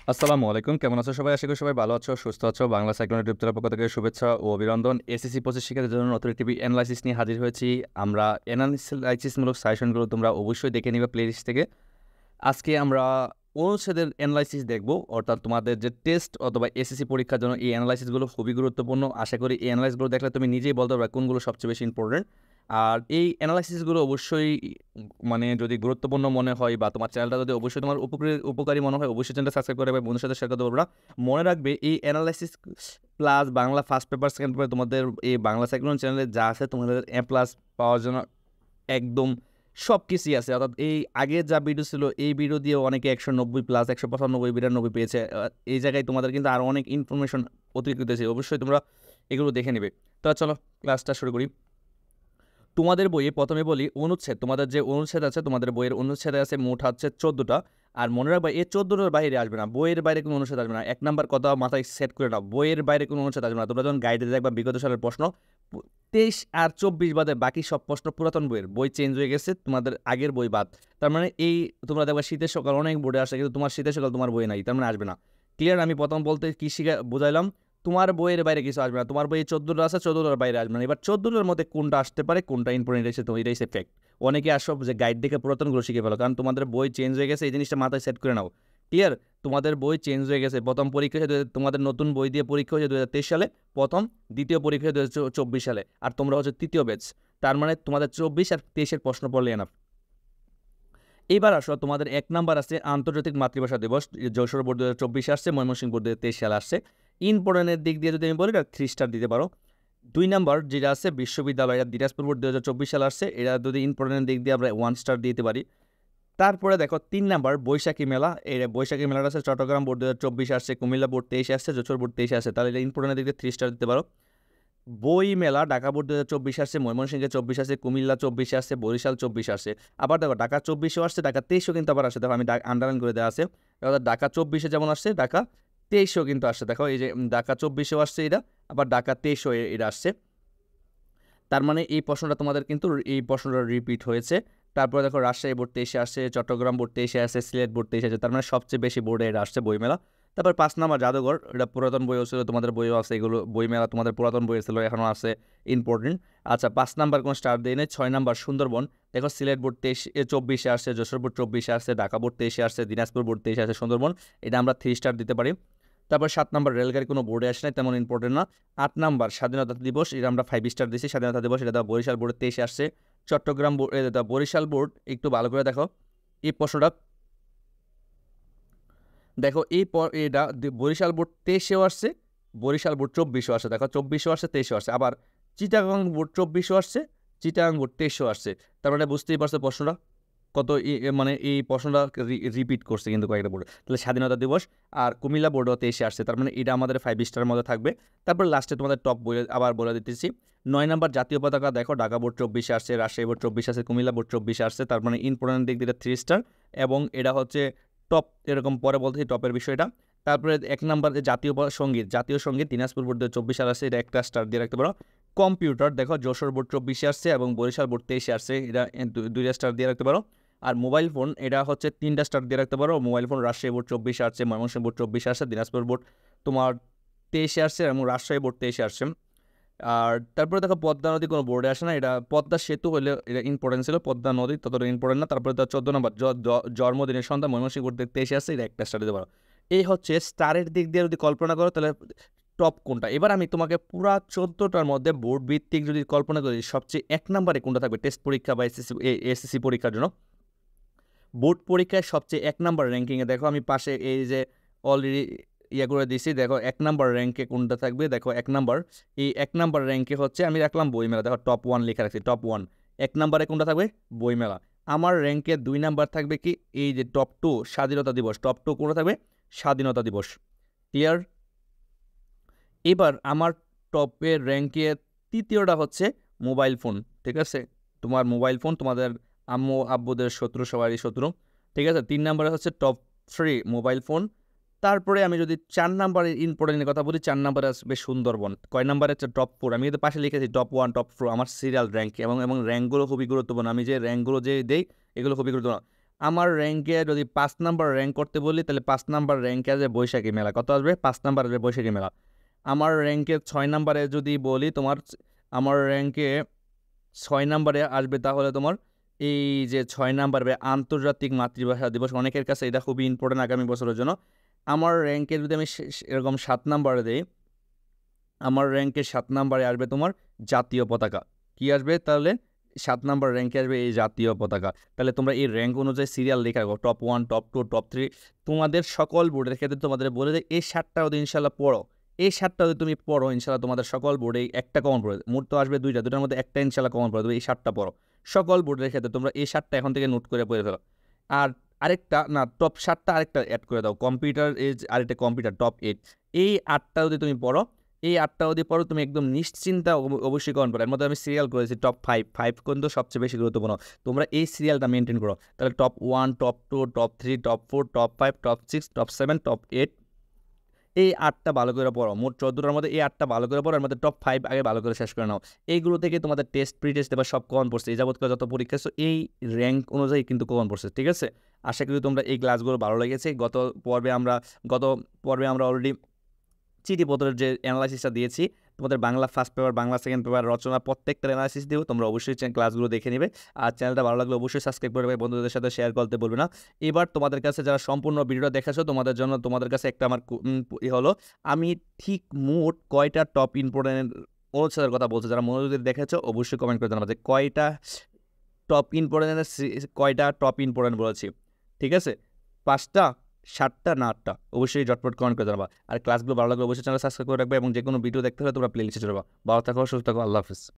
আসসালামু আলাইকুম, কেমন আছো সবাই? আশা করি সবাই ভালো আছো, সুস্থ আছো। বাংলা সাইক্লোনের টিউটোরিয়াল পক্ষ থেকে শুভেচ্ছা ও অভিনন্দন। এসএসসি 25 শিক্ষার্থীদের জন্য নতুন একটি অ্যানালাইসিস নিয়ে হাজির হয়েছি। আমরা অ্যানালাইসিসমূলক সাজেশনগুলো তোমরা অবশ্যই দেখে নিবে প্লেলিস্ট থেকে। আজকে আমরা অনুচ্ছেদের অ্যানালাইসিস দেখব, অর্থাৎ তোমাদের যে টেস্ট অথবা এসএসসি পরীক্ষার জন্য এই অ্যানালাইসিসগুলো খুবই গুরুত্বপূর্ণ। আশা করি এই অ্যানালাইসিসগুলো দেখলে তুমি নিজেই বলতে পারবে কোনগুলো সবচেয়ে বেশি ইম্পর্টেন্ট। আর এই অ্যানালাইসিসগুলো অবশ্যই মানে যদি গুরুত্বপূর্ণ মনে হয় বা তোমার চ্যানেলটা যদি অবশ্যই তোমার উপকারী মনে হয়, অবশ্যই চ্যানেলটা সাবস্ক্রাইব করে বন্ধুর সাথে শেয়ার করতে পারবে। মনে রাখবে এই analysis plus Bangla first paper second paper তোমাদের এই বাংলা সাইক্লোন চ্যানেলে যা আছে তোমাদের এ প্লাস পাওয়ার জন্য একদম সব কিছুই আছে। অর্থাৎ এই আগে যা ভিডিও ছিল এই ভিডিও দিয়ে অনেকে 190+, 195, 92 পেয়েছে। এই জায়গায় তোমাদের কিন্তু আরও অনেক ইনফরমেশন অতিরিক্ত আছে, অবশ্যই তোমরা এগুলো দেখে নেবে। তো চলো ক্লাসটা শুরু করি। তোমাদের বইয়ে প্রথমে বলি অনুচ্ছেদ। তোমাদের যে অনুচ্ছেদ আছে, তোমাদের বইয়ের অনুচ্ছেদে আছে মোট হচ্ছে 14টা। আর মনে রাখবা এই 14টার বাইরে আসবে না, বইয়ের বাইরে কোনো অনুচ্ছেদ আসবে না। এক নাম্বার কথা মাথায় সেট করে নাও, বইয়ের বাইরে কোনো অনুচ্ছেদ আসবে না। তোমরা যখন গাইডে দেখবা বিগত সালের প্রশ্ন 23 আর 24 বাদে বাকি সব প্রশ্ন পুরাতন বইয়ের, বই চেঞ্জ হয়ে গেছে তোমাদের আগের বই বাদ। তার মানে এই তোমরা দেখবা শীতের সকাল অনেক বোর্ডে আসে, কিন্তু তোমার শীতের সকাল তোমার বই নাই, তার মানে আসবে না। ক্লিয়ার? আমি প্রথম বলতে কি বুঝাইলাম, তোমার বইয়ের বাইরে কিছু আসবে না। তোমার বইয়ে 14টা আছে, 14টার বাইরে আসবে না। এবার 14টার মধ্যে কোনটা আসতে পারে, কোনটা ইম্পর্টেন্ট এসে, তো এটাই সে ফ্যাক্ট। অনেকে আসো যে গাইড দেখে পুরাতনগুলো শিখে ফেলো, কারণ তোমাদের বই চেঞ্জ হয়ে গেছে, এই জিনিসটা মাথায় সেট করে নাও। ক্লিয়ার? তোমাদের বই চেঞ্জ হয়ে গেছে। প্রথম পরীক্ষা হয়েছে তোমাদের নতুন বই দিয়ে পরীক্ষা হয়েছে 2023 সালে প্রথম, দ্বিতীয় পরীক্ষা 2024 সালে, আর তোমরা হচ্ছে তৃতীয় ব্যাচ। তার মানে তোমাদের 24 আর 23-এর প্রশ্ন পড়লে এনাফ। এইবার আসো, তোমাদের 1 নাম্বার আছে আন্তর্জাতিক মাতৃভাষা দিবস। যশোর বোর্ড 2024 আসছে, ময়মনসিংহ বোর্ড 2023 সালে আসছে। ইম্পর্টেন্টের দিক দিয়ে যদি আমি বলি, এটা 3 স্টার দিতে পারো। 2 নাম্বার যেটা আছে বিশ্ববিদ্যালয়, দিনাজপুর বোর্ড 2024 সালে আসছে, এটা যদি ইম্পর্টেন্টের দিক দিয়ে আমরা 1 স্টার দিতে পারি। তারপরে দেখো 3 নাম্বার বৈশাখী মেলা। এই বৈশাখী মেলাটা আছে চট্টগ্রাম বোর্ড 2024 আসছে, কুমিল্লা বোর্ড 23 আসছে, যশোর বোর্ড 23 আসছে, তাহলে এটা ইম্পর্টেন্টের দিক দিয়ে 3 স্টার দিতে পারো। বই মেলা ঢাকা বোর্ড 2024 আসছে, ময়মনসিংহে 24 আসছে, কুমিল্লা 24 আসছে, বরিশাল 24 আসছে। আবার দেখো ঢাকা 24ও আসছে, ঢাকা 23ও কিন্তু আবার আসছে। দেখো আমি আন্ডারলাইন করে দেওয়া আছে, ঢাকা 24-এ যেমন আসছে, ঢাকা 23ও কিন্তু আসছে। দেখো এই যে ঢাকা 24ও আসছে এটা, আবার ঢাকা 23ও এটা আসছে। তার মানে এই প্রশ্নটা তোমাদের কিন্তু এই প্রশ্নটা রিপিট হয়েছে। তারপরে দেখো রাজশাহী বোর্ড 23-এ আসছে, চট্টগ্রাম বোর্ড 23-এ আসছে, সিলেট বোর্ড 23-এ আসছে। তার মানে সবচেয়ে বেশি বোর্ডে এটা আসছে বইমেলা। তারপর 5 নাম্বার জাদুঘর, এটা পুরাতন বইও ছিল, তোমাদের বইও আছে। এগুলো বইমেলা তোমাদের পুরাতন বই ছিল, এখনও আছে, ইম্পর্টেন্ট। আচ্ছা, 5 নাম্বার কোনো স্টার দিয়ে নেই। 6 নাম্বার সুন্দরবন। দেখো সিলেট বোর্ড 24-এ আসছে, যশোর বোর্ড 24-এ আসছে, ঢাকা বোর্ড 23-এ আসছে, দিনাজপুর বোর্ড 23-এ আসছে সুন্দরবন। এটা আমরা 3 স্টার দিতে পারি। তারপর 7 নাম্বার রেলগাড়ি কোনো বোর্ডে আসে নাই, তেমন ইম্পর্টেন্ট না। 8 নাম্বার স্বাধীনতা দিবস, এটা আমরা 5 স্টার দিয়েছি। স্বাধীনতা দিবস এটা বরিশাল বোর্ডে 23-এ আসছে, চট্টগ্রাম বোর্ড বরিশাল বোর্ড একটু ভালো করে দেখো এই প্রশ্নটা। দেখো এটা বরিশাল বোর্ড 23-এও আসছে, বরিশাল বোর্ড 24-এও আসছে। দেখো 24-এও আসছে, 23-এও আসছে। আবার চিটাগাং বোর্ড 24-এও আসছে, চিটাগাং বোর্ড 23-এও আসছে। তার মানে বুঝতেই পারছো প্রশ্নটা কত মানে এই প্রশ্নটা রিপিট করছে কিন্তু কয়েকটা বোর্ডে। তাহলে স্বাধীনতা দিবস আর কুমিল্লা বোর্ডও 23-এ আসছে, তার মানে এটা আমাদের 5 স্টারের মধ্যে থাকবে। তারপর লাস্টে তোমাদের টপ বই আবার বলে দিতেছি। 9 নাম্বার জাতীয় পতাকা, দেখো ঢাকা বোর্ড 24-এ আসছে, রাজশাহী বোর্ড 24 আসছে, কুমিল্লা বোর্ড 24-এ আসছে। তার মানে ইম্পর্টেন্ট দিক দিয়ে 3 স্টার, এবং এটা হচ্ছে টপ, এরকম পরে বলতেছি টপের বিষয়টা। তারপরে 1 নাম্বার জাতীয় সঙ্গীত, জাতীয় সঙ্গীত দিনাজপুর বোর্ড 24 সাল আসছে, এটা একটা স্টার দিয়ে রাখতে পারো। কম্পিউটার দেখো যশোর বোর্ড 24-এ আসছে এবং বরিশাল বোর্ড 23-এ আসছে, এটা 2টা স্টার দিয়ে রাখতে পারো। আর মোবাইল ফোন এটা হচ্ছে 3টা স্টার দিয়ে রাখতে পারো। মোবাইল ফোন রাজশাহী বোর্ড 24-এ আসছে, ময়মনসিংহ বোর্ড 24-এ আসছে, দিনাজপুর বোর্ড তোমার 23-এ আসছে, এবং রাজশাহী বোর্ড 23-এ আসছে। আর তারপরে দেখো পদ্মা নদী কোনো বোর্ডে আসে না, এটা পদ্মা সেতু হলে এটা ইম্পর্টেন্ট ছিল, পদ্মা নদী ততটা ইম্পর্টেন্ট না। তারপরে 14 নম্বর জন্মদিনের সন্ধ্যা, ময়মনসিংহ বোর্ড 23-এ আসছে, এটা একটা স্টার দিতে পারো। এই হচ্ছে স্টারের দিক দিয়ে যদি কল্পনা করো তাহলে টপ কোনটা। এবার আমি তোমাকে পুরা 14টার মধ্যে বোর্ড ভিত্তিক যদি কল্পনা করি, সবচেয়ে 1 নম্বরে কোনটা থাকবে টেস্ট পরীক্ষা বা এসএসসি পরীক্ষার জন্য। বোর্ড পরীক্ষায় সবচেয়ে 1 নাম্বার র্যাঙ্কিংয়ে দেখো আমি পাশে এই যে অলরেডি ইয়ে করে দিছি, দেখো 1 নাম্বার র্যাঙ্কে কোনটা থাকবে। দেখো 1 নাম্বার, এই 1 নাম্বার র্যাঙ্কে হচ্ছে আমি রাখলাম বইমেলা। দেখো টপ 1 লেখা রাখছি, টপ 1। 1 নাম্বারে কোনটা থাকবে? বইমেলা। আমার র্যাঙ্কে 2 নাম্বার থাকবে কি, এই যে টপ 2 স্বাধীনতা দিবস। টপ 2 কোনটা থাকবে? স্বাধীনতা দিবস। ক্লিয়ার? এবার আমার টপের র্যাঙ্কে তৃতীয়টা হচ্ছে মোবাইল ফোন। ঠিক আছে, তোমার মোবাইল ফোন তোমাদের আম্মু আব্বুদের শত্রু, সবারই শত্রু। ঠিক আছে, 3 নম্বরে হচ্ছে টপ 3 মোবাইল ফোন। তারপরে আমি যদি 4 নাম্বারের ইম্পর্টেন্টের কথা বলি, 4 নাম্বারে আসবে সুন্দরবন। কয় নাম্বারে হচ্ছে টপ 4, আমি কিন্তু পাশে লিখেছি টপ 1 টপ 4 আমার সিরিয়াল র্যাঙ্ক, এবং র্যাঙ্কগুলো খুবই গুরুত্বপূর্ণ। আমি যে র্যাঙ্কগুলো যে দেই এগুলো খুবই গুরুত্বপূর্ণ। আমার র্যাঙ্কে যদি 5 নাম্বার র্যাঙ্ক করতে বলি তাহলে 5 নাম্বার র্যাঙ্কে আসবে বৈশাখী মেলা। কত আসবে? 5 নাম্বার আসবে বৈশাখী মেলা। আমার র্যাঙ্কের 6 নাম্বারে যদি বলি তোমার, আমার র্যাঙ্কে 6 নাম্বারে আসবে তাহলে তোমার এই যে 6 নাম্বার আন্তর্জাতিক মাতৃভাষা দিবস। অনেকের কাছে এটা খুবই ইম্পর্টেন্ট আগামী বছরের জন্য। আমার র্যাঙ্কে যদি আমি এরকম 7 নাম্বারে দিই, আমার র্যাঙ্কে 7 নাম্বারে আসবে তোমার জাতীয় পতাকা। কি আসবে তাহলে? 7 নাম্বার র্যাঙ্কে আসবে এই জাতীয় পতাকা। তাহলে তোমরা এই র্যাঙ্ক অনুযায়ী সিরিয়াল লেখা রাখো, টপ 1, টপ 2, টপ 3। তোমাদের সকল বোর্ডের ক্ষেত্রে তোমাদের বলে দেয় এই 7টা যদি ইনশাল্লাহ পড়ো, এই 7টা যদি তুমি পড়ো ইনশাল্লাহ তোমাদের সকল বোর্ডে একটা কমন পড়ে। মোট তো আসবে 2টা, 2টার মধ্যে একটা ইনশাল্লাহ কমন পড়ে। তুমি এই 7টা পড়ো সকল বোর্ডের ক্ষেত্রে। তোমরা এই 7টা এখন থেকে নোট করে পড়ে ফেলো। আর আরেকটা না, টপ 7টা আরেকটা অ্যাড করে দাও, কম্পিউটার এজ আরেকটা কম্পিউটার টপ 8। এই 8টা যদি তুমি পড়ো, এই 8টা যদি পড়ো তুমি একদম নিশ্চিন্তা অবশ্যই কমন পড়ো। এর মধ্যে আমি সিরিয়াল করেছি টপ 5 কিন্তু সবচেয়ে বেশি গুরুত্বপূর্ণ। তোমরা এই সিরিয়ালটা মেনটেন করো। তাহলে top 1, top 2, top 3, top 4, top 5, top 6, top 7, top 8। এই 8টা ভালো করে পড়ো। মোট 14টার মধ্যে এই 8টা ভালো করে পড়ো। এর মধ্যে টপ 5 আগে ভালো করে শেষ করে নাও। এইগুলো থেকে তোমাদের টেস্ট, প্রি টেস্ট এবার সব কমন পড়ছে। এই যাবৎকাল যত পরীক্ষা আছে এই র্যাঙ্ক অনুযায়ী কিন্তু কমন পড়ছে, ঠিক আছে? আশা করি তোমরা এই ক্লাসগুলো ভালো লেগেছে। গত পর্বে আমরা অলরেডি চিঠিপত্রের যে অ্যানালাইসিসটা দিয়েছি, তোমাদের Bangla first paper, Bangla second paper, রচনা প্রত্যেকটার অ্যানালাইসিস দেবো। তোমরা অবশ্যই ক্লাসগুলো দেখে নেবে। আর চ্যানেলটা ভালো লাগলে অবশ্যই সাবস্ক্রাইব করবে, বন্ধুদের সাথে শেয়ার করতে বলবে না। এবার তোমাদের কাছে যারা সম্পূর্ণ ভিডিওটা দেখাছো তোমাদের জন্য, তোমাদের কাছে একটা আমার হলো, আমি ঠিক মোট কয়টা টপ ইম্পর্টেন্ট অনুচ্ছেদের কথা বলছি। যারা মনোযোগ দিয়ে দেখেছো অবশ্যই কমেন্ট করে জানাবে যে কয়টা টপ ইম্পর্টেন্ট বলেছি, ঠিক আছে? 5টা, 7টা না 8টা? অবশ্যই ঝটপট কমেন্ট করে জানাবা। আর ক্লাসগুলো ভালো লাগলে অবশ্যই চ্যানেল সাবস্ক্রাইব করে রাখবে এবং যে কোনো ভিডিও দেখতে হলে তোমরা প্লে লিস্টে চলে যাবা। ভালো থাকো, সুস্থ থাকো, আল্লাহ হাফিজ।